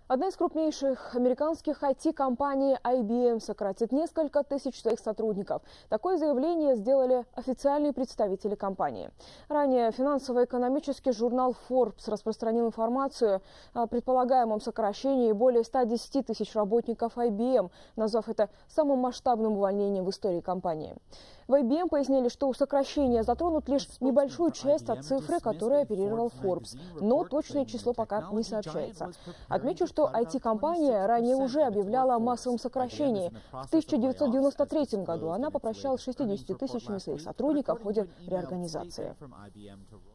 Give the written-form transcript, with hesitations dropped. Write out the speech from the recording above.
Одна из крупнейших американских IT-компаний IBM сократит несколько тысяч своих сотрудников. Такое заявление сделали официальные представители компании. Ранее финансово-экономический журнал Forbes распространил информацию о предполагаемом сокращении более 110 тысяч работников IBM, назвав это самым масштабным увольнением в истории компании. В IBM пояснили, что сокращения затронут лишь небольшую часть от цифры, которой оперировал Forbes, но точное число пока не сообщается. Отмечу, что IT-компания ранее уже объявляла о массовом сокращении. В 1993 году она попрощалась с 60 тысячами своих сотрудников в ходе реорганизации.